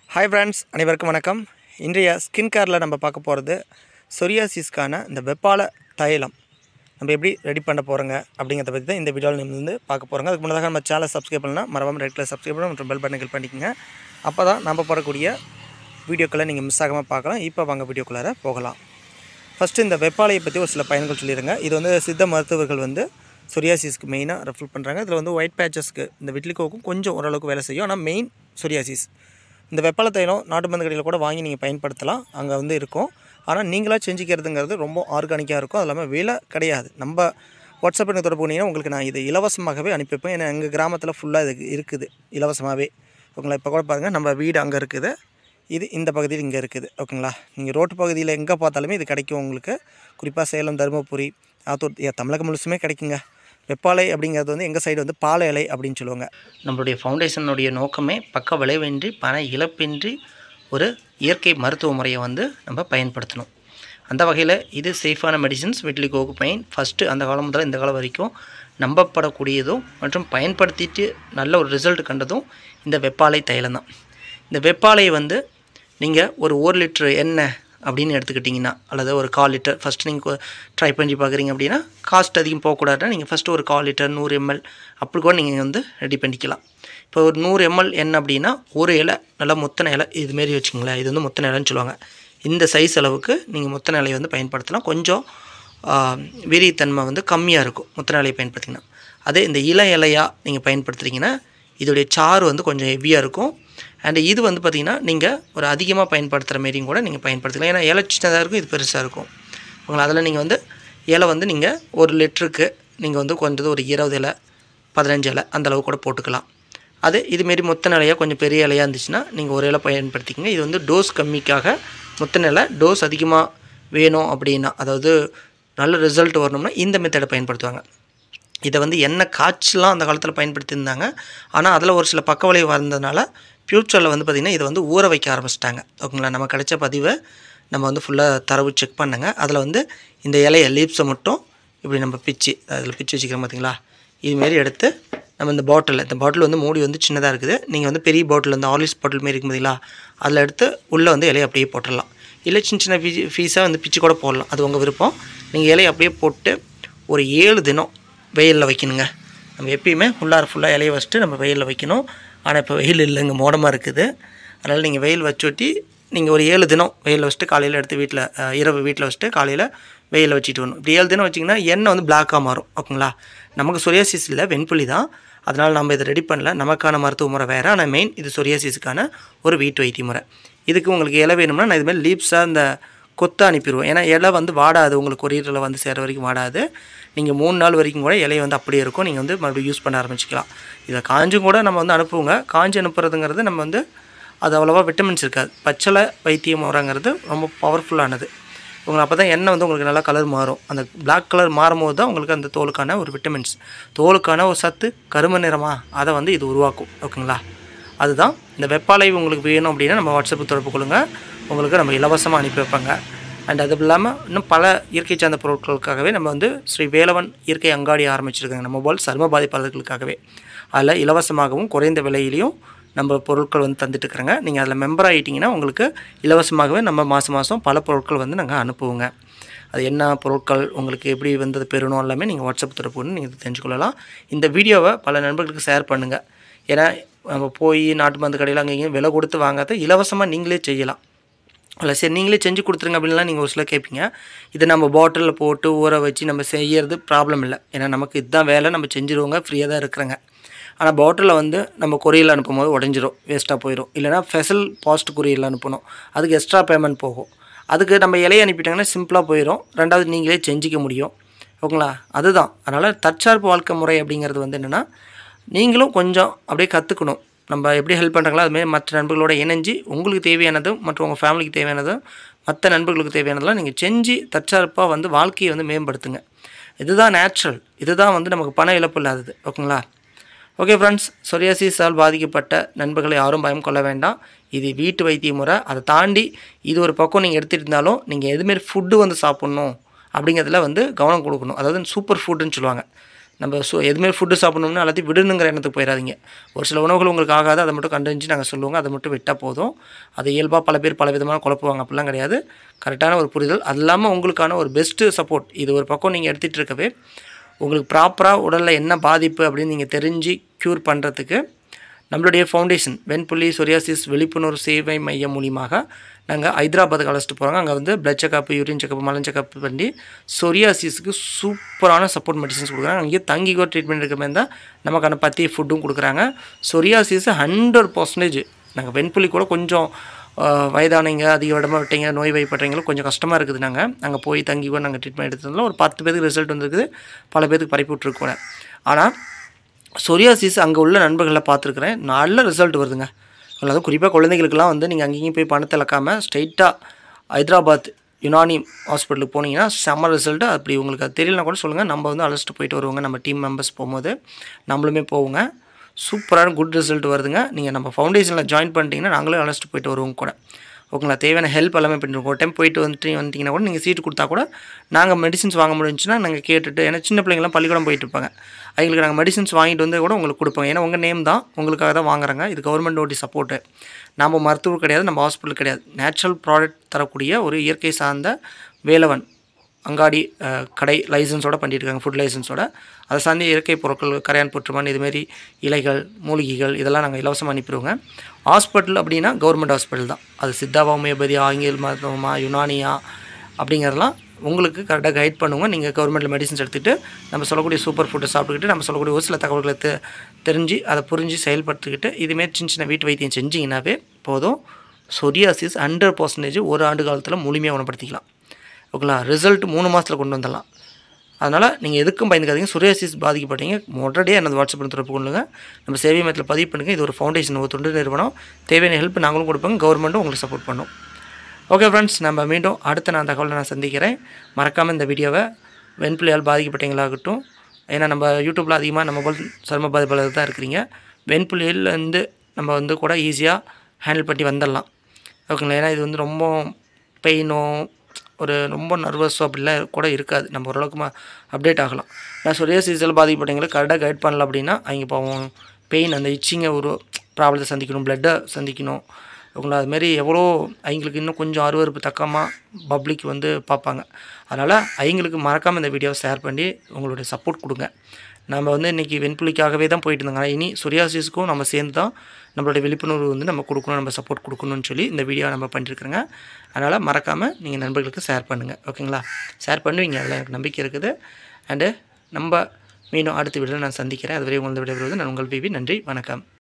Hi friends, அனைவருக்கும் வணக்கம். இன்றைய ஸ்கின் கேரில் நம்ம பார்க்க போகிறது சொரியாசிஸ்க்கான இந்த வெப்பால தைலம் நம்ம எப்படி ரெடி பண்ண போகிறோங்க அப்படிங்கிறத பற்றி தான் இந்த வீடியோவில் நம்ம வந்து பார்க்க போகிறோங்க. அதுக்கு முன்னதாக நம்ம சேனலை சப்ஸ்கிரைப் பண்ணலாம், மறக்காம ரெட் கலர் சப்ஸ்கிரைப் பண்ணி மற்றும் பெல் பட்டனை கிளிக் பண்ணிக்கோங்க. அப்போ தான் நம்ம போடக்கூடிய வீடியோக்களை நீங்கள் மிஸ் ஆகாமல் பார்க்கலாம். இப்போ வாங்க வீடியோக்குள்ளார போகலாம். ஃபஸ்ட்டு இந்த வெப்பாலையை பற்றி ஒரு சில பயன்கள் சொல்லிடுங்க. இது வந்து சித்த மருத்துவர்கள் வந்து சொரியாசிஸ்க்கு மெயினாக ரெஃபர் பண்ணுறாங்க. இதில் வந்து ஒயிட் பேச்சஸ்க்கு இந்த விட்லிகோவுக்கும் கொஞ்சம் ஓரளவுக்கு வேலை செய்யும். ஆனால் மெயின் சொரியாசிஸ் இந்த வெப்பாலை தைலம் நாட்டு மருந்து கடையில் கூட வாங்கி நீங்கள் பயன்படுத்தலாம், அங்கே வந்து இருக்கும். ஆனால் நீங்களாக செஞ்சுக்கிறதுங்கிறது ரொம்ப ஆர்கானிக்காக இருக்கும். அது இல்லாமல் விலை கிடையாது. நம்ம வாட்ஸ்அப் எனக்கு தொடர்பு பண்ணிங்கன்னா உங்களுக்கு நான் இது இலவசமாகவே அனுப்பி வைப்பேன். ஏன்னா எங்கள் கிராமத்தில் ஃபுல்லாக இது இருக்குது இலவசமாகவே. ஓகேங்களா? இப்போ கூட பாருங்கள், நம்ம வீடு அங்கே இருக்குது, இது இந்த பகுதியில் இங்கே இருக்குது. ஓகேங்களா? நீங்கள் ரோட்டு பகுதியில் எங்கே பார்த்தாலுமே இது கிடைக்கும் உங்களுக்கு. குறிப்பாக சேலம், தருமபுரி, ஆத்தூர், தமிழகம் முழுசுமே கிடைக்குங்க. வெப்பாலை அப்படிங்கிறது வந்து எங்கள் சைடு வந்து பாலை இலை அப்படின்னு சொல்லுவாங்க. நம்மளுடைய ஃபவுண்டேஷனுடைய நோக்கமே பக்க விளைவின்றி பண இழப்பின்றி ஒரு இயற்கை மருத்துவ முறையை வந்து நம்ம பயன்படுத்தணும். அந்த வகையில் இது சேஃபான மெடிசின்ஸ். விட்லிகோவுக்கு பெயின் ஃபஸ்ட்டு அந்த காலம் முதல்ல இந்த காலம் வரைக்கும் நம்பப்படக்கூடியதும் மற்றும் பயன்படுத்திட்டு நல்ல ஒரு ரிசல்ட் கண்டதும் இந்த வெப்பாலை தைலம் தான். இந்த வெப்பாலையை வந்து நீங்கள் ஒரு 1 லிட்டர் எண்ணெய் அப்படின்னு எடுத்துக்கிட்டிங்கன்னா, அல்லது ஒரு 1/4 லிட்டர் ஃபஸ்ட்டு நீங்கள் ட்ரை பண்ணி பார்க்குறீங்க அப்படின்னா, காஸ்ட் அதிகம் போகக்கூடாதுன்னா நீங்கள் ஃபஸ்ட்டு ஒரு 1/4 லிட்டர் 100 ml அப்படி கூட நீங்கள் வந்து ரெடி பண்ணிக்கலாம். இப்போ ஒரு 100 ml எண்ணெய் அப்படின்னா ஒரு இலை நல்லா முத்தின இலை இதுமாரி வச்சுங்களேன். இது வந்து முத்தின இலைன்னு சொல்லுவாங்க. இந்த சைஸ் அளவுக்கு நீங்கள் முத்தின இலையை வந்து பயன்படுத்தலாம். கொஞ்சம் வீரியத்தன்மை வந்து கம்மியாக இருக்கும் முத்தின இலையை பயன்படுத்திங்கன்னா. அதே இந்த இலையாக நீங்கள் பயன்படுத்துகிறீங்கன்னா இதோடைய சாறு வந்து கொஞ்சம் ஹெவியாக இருக்கும். அண்ட் இது வந்து பார்த்திங்கன்னா நீங்கள் ஒரு அதிகமாக பயன்படுத்துகிற மாரியும் கூட நீங்கள் பயன்படுத்திக்கலாம். ஏன்னா இலை சின்னதாக இருக்கும், இது பெருசாக இருக்கும். உங்களை அதில் நீங்கள் வந்து இலை வந்து நீங்கள் 1 லிட்டருக்கு நீங்கள் வந்து கொஞ்சம் ஒரு 20 இலை 15 இலை அந்தளவு கூட போட்டுக்கலாம். அது இதுமாரி முத்தின இலையாக கொஞ்சம் பெரிய இலையாக இருந்துச்சுன்னா நீங்கள் ஒரு இலை பயன்படுத்திக்கங்க. இது வந்து டோஸ் கம்மிக்காக முத்தின இலை, டோஸ் அதிகமாக வேணும் அப்படின்னா, அதாவது நல்ல ரிசல்ட் வரணும்னா இந்த மெத்தடை பயன்படுத்துவாங்க. இதை வந்து எண்ணெய் காய்ச்சலாம் அந்த காலத்தில் பயன்படுத்தியிருந்தாங்க. ஆனால் அதில் ஒரு சில பக்க விளைவு வந்ததுனால ஃப்யூச்சரில் வந்து பார்த்திங்கன்னா இதை வந்து ஊற வைக்க ஆரம்பிச்சிட்டாங்க. ஓகேங்களா? நம்ம கிடைச்ச பதிவை நம்ம வந்து ஃபுல்லாக தரவு செக் பண்ணுங்க. அதில் வந்து இந்த இலையை லீப்ஸை மட்டும் இப்படி நம்ம அதில் பிச்சு வச்சுக்கிறோம் பார்த்திங்களா? இதுமாரி எடுத்து நம்ம இந்த பாட்டில் வந்து மூடி வந்து சின்னதாக இருக்குது. நீங்கள் வந்து பெரிய பாட்டில் வந்து ஆர்லிஸ் பாட்டில் மாரி இருக்கும் பார்த்திங்களா? அதில் எடுத்து உள்ளே வந்து இலையை அப்படியே போட்டுடலாம். இல்லை சின்ன சின்ன பீஸாக வந்து பிச்சு கூட போடலாம், அது உங்கள் விருப்பம். நீங்கள் இலையை அப்படியே போட்டு ஒரு 7 தினம் வெயிலில் வைக்கணுங்க. நம்ம எப்பயுமே ஃபுல்லாக இலையை வச்சுட்டு நம்ம வெயிலில் வைக்கணும். ஆனால் இப்போ வெயில் இல்லைங்க, மோடமாக இருக்குது. அதனால் நீங்கள் வெயில் வச்சு நீங்கள் ஒரு 7 தினம் வெயிலில் வச்சுட்டு காலையில் எடுத்து இரவு வீட்டில் வச்சுட்டு காலையில் வெயிலில் வச்சுட்டு வரணும். இப்படி 7 தினம் வச்சிங்கன்னா எண்ணெய் வந்து பிளாக்காக மாறும். ஓகேங்களா? நமக்கு சொரியாசிஸ் இல்லை, வெண்புலி தான். அதனால் நம்ம இதை ரெடி பண்ணல. நமக்கான மருத்துவ முறை வேறு. ஆனால் மெயின் இது சொரியாசிஸுக்கான ஒரு வீட்டு வைத்திய முறை. இதுக்கு உங்களுக்கு இலை வேணும்னா நான் இதுமாதிரி லீப்ஸாக இந்த கொத்து அனுப்பிடுவோம். ஏன்னா இலை வந்து வாடாது, உங்களுக்கு கொரியரில் வந்து சேர வரைக்கும் வாடாது. நீங்கள் 3 நாள் வரைக்கும் கூட இலையை வந்து அப்படியே இருக்கும். நீங்கள் வந்து மறுபடியும் யூஸ் பண்ண ஆரம்பிச்சிக்கலாம். இதை காஞ்சும் கூட நம்ம வந்து அனுப்புவோங்க. காஞ்சி அனுப்புறதுங்கிறது நம்ம வந்து அது அவ்வளோவா விட்டமின்ஸ் இருக்காது. பச்சளை வைத்திய முறைங்கிறது ரொம்ப பவர்ஃபுல்லானது. உங்களுக்கு அப்போ தான் எண்ணெய் வந்து உங்களுக்கு நல்லா கலர் மாறும். அந்த பிளாக் கலர் மாறும் போது தான் உங்களுக்கு அந்த தோலுக்கான ஒரு விட்டமின்ஸ், தோலுக்கான ஒரு சத்து கரும நிறமாக அதை வந்து இது உருவாக்கும். ஓகேங்களா? அதுதான் இந்த வெப்பாலை உங்களுக்கு வேணும் அப்படின்னா நம்ம வாட்ஸ்அப்புக்கு தொடர்பு கொள்ளுங்கள். உங்களுக்கு நம்ம இலவசமாக அனுப்பி வைப்பாங்க. அண்ட் அது இல்லாமல் இன்னும் பல இயற்கை சார்ந்த பொருட்களுக்காகவே நம்ம வந்து ஸ்ரீ வேலவன் இயற்கை அங்காடி ஆரம்பிச்சிருக்காங்க நம்ம போல் சரும பாதிப்பாளர்களுக்காகவே. அதில் இலவசமாகவும் குறைந்த விலையிலையும் நம்ம பொருட்கள் வந்து தந்துட்டுருக்குறோங்க. நீங்கள் அதில் மெம்பர் ஆகிட்டிங்கன்னா உங்களுக்கு இலவசமாகவே நம்ம மாதம் பல பொருட்கள் வந்து நாங்கள் அனுப்புவோங்க. அது என்ன பொருட்கள் உங்களுக்கு எப்படி வந்து பெறணும் எல்லாமே நீங்கள் வாட்ஸ்அப் தொடர்பு கொண்டு நீங்கள் தெரிஞ்சுக்கொள்ளலாம். இந்த வீடியோவை பல நண்பர்களுக்கு ஷேர் பண்ணுங்கள். ஏன்னா நம்ம போய் நாட்டு மருந்து கடையில் அங்கே இங்கே விலை கொடுத்து வாங்காத இலவசமாக நீங்களே செய்யலாம். இல்லை சரி நீங்களே செஞ்சு கொடுத்துருங்க அப்படின்லாம் நீங்கள் ஒரு சில கேட்பீங்க. இதை நம்ம பாட்டிலில் போட்டு ஊற வச்சு நம்ம செய்கிறது ப்ராப்ளம் இல்லை. ஏன்னா நமக்கு இதுதான் வேலை, நம்ம செஞ்சுருவோங்க, ஃப்ரீயாக தான் இருக்கிறேங்க. ஆனால் பாட்டிலில் வந்து நம்ம கொரியரில் அனுப்பும்போது உடஞ்சிரும், வேஸ்ட்டாக போயிடும். இல்லைனா ஸ்பெஷல் பாஸ்ட் கொரியரில் அனுப்பணும், அதுக்கு எக்ஸ்ட்ரா பேமெண்ட் போகும். அதுக்கு நம்ம இலையை அனுப்பிட்டாங்கன்னா சிம்பிளாக போயிடும். ரெண்டாவது நீங்களே செஞ்சிக்க முடியும். ஓகேங்களா? அதுதான். அதனால் தற்சார்பு வாழ்க்கை முறை அப்படிங்கிறது வந்து என்னென்னா, நீங்களும் கொஞ்சம் அப்படியே கற்றுக்கணும். நம்ம எப்படி ஹெல்ப் பண்ணுறாங்களோ அதுமாரி மற்ற நண்பர்களோட இணைஞ்சு உங்களுக்கு தேவையானதும் மற்றும் உங்கள் ஃபேமிலிக்கு தேவையானதும் மற்ற நண்பர்களுக்கு தேவையானதெல்லாம் நீங்கள் செஞ்சு தற்சார்பாக வந்து வாழ்க்கையை வந்து மேம்படுத்துங்க. இதுதான் நேச்சுரல். இதுதான் வந்து நமக்கு பண இழப்பு இல்லாதது. ஓகேங்களா? ஓகே ஃப்ரெண்ட்ஸ், சொரியாசிஸால் பாதிக்கப்பட்ட நண்பர்களை யாரும் பயம் கொள்ள வேண்டாம். இது வீட்டு வைத்திய முறை. அதை தாண்டி இது ஒரு பக்கம் நீங்கள் எடுத்துகிட்டு இருந்தாலும் நீங்கள் எதுமாரி ஃபுட்டு வந்து சாப்பிட்ணும் அப்படிங்கிறதுல வந்து கவனம் கொடுக்கணும். அதாவது சூப்பர் ஃபுட்டுன்னு சொல்லுவாங்க. நம்ம எதுவுமே ஃபுட்டு சாப்பிட்ணும்னா எல்லாத்தையும் விடணுங்கிற எண்ணத்துக்கு போயிடாதீங்க. ஒரு சில உணவுகள் உங்களுக்கு ஆகாது, அதை மட்டும் கண்டறிஞ்சு நாங்கள் சொல்லுவோங்க. அதை மட்டும் விட்டால் போதும். அது இயல்பாக பல பேர் பல விதமாக குழப்புவாங்க. அப்படிலாம் கிடையாது. கரெக்டான ஒரு புரிதல். அது இல்லாமல் உங்களுக்கான ஒரு பெஸ்ட்டு சப்போர்ட். இது ஒரு பக்கம் நீங்கள் எடுத்துகிட்டு இருக்கவே உங்களுக்கு ப்ராப்பராக உடலில் என்ன பாதிப்பு அப்படின்னு நீங்கள் தெரிஞ்சு க்யூர் பண்ணுறதுக்கு நம்மளுடைய ஃபவுண்டேஷன் வெண்புள்ளி சொரியாசிஸ் விழிப்புணர்வு சேவை மையம் மூலியமாக நாங்கள் ஹைதராபாத்துக்கு அழைச்சிட்டு போகிறாங்க. அங்கே வந்து பிளட் செக்கப், யூரின் செக்கப், மலம் செக்கப் பண்ணி சொரியாசிஸ்க்கு சூப்பரான சப்போர்ட் மெடிசன்ஸ் கொடுக்குறாங்க. அங்கேயே தங்கிக்கோ ட்ரீட்மெண்ட் இருக்கிற மாதிரி தான் நமக்கான பத்திய ஃபுட்டும் கொடுக்குறாங்க. சொரியாசிஸ் 100% நாங்கள் வெண்புள்ளி கூட கொஞ்சம் வயதானவங்க, அதிக இடமா விட்டீங்க, நோய் வாய்ப்படுறவங்களும் கொஞ்சம் கஷ்டமாக இருக்குது. நாங்கள் போய் தங்கி கூட நாங்கள் ட்ரீட்மெண்ட் எடுத்ததில் ஒரு 10 பேருக்கு ரிசல்ட் வந்துருக்குது, பல பேருக்கு பரப்பி விட்ருக்கூட. ஆனால் சொரியாசிஸ் அங்கே உள்ள நண்பர்களை பார்த்துருக்குறேன், நல்ல ரிசல்ட் வருதுங்க. அதுவும் குறிப்பாக குழந்தைகளுக்கெல்லாம் வந்து நீங்கள் அங்கேயும் போய் பணத்தை இழக்காமல் ஸ்ட்ரைட்டாக ஹைதராபாத் யுனானி ஹாஸ்பிட்டலுக்கு போனீங்கன்னா செம்ம ரிசல்ட்டு. அப்படி உங்களுக்கு அது தெரியலனா கூட சொல்லுங்கள், நம்ம வந்து அழைச்சிட்டு போயிட்டு வருவோங்க. நம்ம டீம் மெம்பர்ஸ் போகும்போது நம்மளுமே போவோங்க. சூப்பரான குட் ரிசல்ட் வருதுங்க. நீங்கள் நம்ம ஃபவுண்டேஷனில் ஜாயின் பண்ணிட்டீங்கன்னா நாங்களே அழைச்சிட்டு போயிட்டு வருவோங்க கூட. ஓகேங்களா? தேவையான ஹெல்ப் எல்லாமே பண்ணிருக்கோம். ஒரு டைம் போயிட்டு வந்துட்டிங்கன்னா கூட நீங்கள் சீட்டு கொடுத்தா கூட நாங்கள் மெடிசின்ஸ் வாங்க முடிஞ்சுன்னா நாங்கள் கேட்டுட்டு, ஏன்னா சின்ன பிள்ளைங்களாம் பள்ளிக்கூடம் போயிட்டு இருப்பாங்க, அவங்களுக்கு நாங்கள் மெடிசின்ஸ் வாங்கிட்டு வந்து கூட உங்களுக்கு கொடுப்போங்க. ஏன்னா உங்கள் நேம் தான், உங்களுக்காக தான் வாங்குறாங்க. இது கவர்மெண்ட்டோடைய சப்போர்ட்டு. நம்ம மருத்துவர் கிடையாது, நம்ம ஹாஸ்பிட்டல் கிடையாது. நேச்சுரல் ப்ராடக்ட் தரக்கூடிய ஒரு இயற்கை சார்ந்த வேலவன் அங்காடி கடை லைசன்ஸோடு பண்ணியிருக்காங்க, ஃபுட் லைசன்ஸோட. அதை சார்ந்த இயற்கை பொருட்கள், கரையான் புற்றுமண், இதுமாரி இலைகள், மூலிகைகள் இதெல்லாம் நாங்கள் இலவசமாக அனுப்பிடுவோங்க. ஹாஸ்பிட்டல் அப்படின்னா கவர்மெண்ட் ஹாஸ்பிட்டல் தான். அது சித்தாவா, ஹோமியோபதி, ஆங்கில மருத்துவமா, யுனானியா அப்படிங்கிறதெல்லாம் உங்களுக்கு கரெக்டாக கைட் பண்ணுவோங்க. நீங்கள் கவர்மெண்ட்டில் மெடிசன்ஸ் எடுத்துகிட்டு நம்ம சொல்லக்கூடிய சூப்பர் ஃபுட்டை சாப்பிட்டுக்கிட்டு நம்ம சொல்லக்கூடிய ஒரு சில தகவல்களை தெரிஞ்சு அதை புரிஞ்சு செயல்படுத்திக்கிட்டு இதுமாரி சின்ன சின்ன வீட்டு வைத்தியம் செஞ்சிங்கன்னாவே போதும். சொரியாசிஸ் 100% ஒரு ஆண்டு காலத்தில் முழுமையாக குணப்படுத்திக்கலாம். ஓகேங்களா? ரிசல்ட் 3 மாதத்தில் கொண்டு வந்துடலாம். அதனால் நீங்கள் எதுக்கும் பயந்துக்காதீங்க. சொரியாசிஸ் பாதிக்கப்பட்டீங்க உடனடியாக எனது வாட்ஸ்அப்பில் தொடர்பு கொள்ளுங்கள். நம்ம சேவை மையத்தில் பதிவு பண்ணுங்கள். இது ஒரு ஃபவுண்டேஷன், ஒரு தொண்டு நிறுவனம். தேவையான ஹெல்ப் நாங்களும் கொடுப்போங்க, கவர்மெண்ட்டும் உங்களுக்கு சப்போர்ட் பண்ணும். ஓகே ஃப்ரெண்ட்ஸ், நம்ம மீண்டும் அடுத்த தகவலை நான் சந்திக்கிறேன். மறக்காமல் இந்த வீடியோவை வெண்புள்ளியால் பாதிக்கப்பட்டவங்களாகட்டும், ஏன்னா நம்ம யூடியூப்பில் அதிகமாக நம்ம போல் சரும பாதிப்பாளர் தான் இருக்கிறீங்க. வெண்புள்ளியிலேருந்து நம்ம வந்து கூட ஈஸியாக ஹேண்டில் பண்ணி வந்துடலாம். ஓகேங்களா? ஏன்னா இது வந்து ரொம்ப பெயினோ ஒரு ரொம்ப நர்வஸோ அப்படிலாம் கூட இருக்காது. நம்ம ஓரளவுக்கு அப்டேட் ஆகலாம். நான் சொரியாசிஸில் பாதிக்கப்பட்டவங்களுக்கு கரெக்டாக கைட் பண்ணல அப்படின்னா அவங்க பாவம் பெயின், அந்த இச்சிங்கை ஒரு ப்ராப்ளத்தை சந்திக்கணும், பிளட்டை சந்திக்கணும். ஓகேங்களா? அதுமாரி எவ்வளோ அவங்களுக்கு இன்னும் கொஞ்சம் அருவருப்பு தக்கமாக பப்ளிக் வந்து பார்ப்பாங்க. அதனால் அவங்களுக்கு மறக்காமல் இந்த வீடியோவை ஷேர் பண்ணி உங்களுடைய சப்போர்ட் கொடுங்க. நம்ம வந்து இன்றைக்கி வெண்புள்ளிக்காகவே தான் போயிட்டு இருந்தாங்க. ஆனால் இனி சொரியாசிஸ்க்கும் நம்ம சேர்ந்து தான் நம்மளுடைய விழிப்புணர்வு வந்து நம்ம கொடுக்கணும், நம்ம சப்போர்ட் கொடுக்கணும்னு சொல்லி இந்த வீடியோ நம்ம பண்ணிட்டுருக்குறோங்க. அதனால் மறக்காமல் நீங்கள் நண்பர்களுக்கு ஷேர் பண்ணுங்கள். ஓகேங்களா? ஷேர் பண்ணுவீங்க, அதில் எனக்கு நம்பிக்கை இருக்குது. அண்டு நம்ம மீண்டும் அடுத்த வீடியோவில் நான் சந்திக்கிறேன். அதுவரை உங்களது விடைபெறுவது நான் உங்கள் பிபி. நன்றி, வணக்கம்.